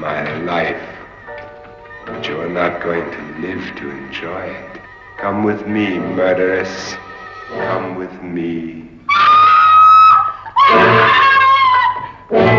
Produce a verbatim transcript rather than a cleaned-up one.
my life. But you are not going to live to enjoy it. Come with me, murderess. Come with me.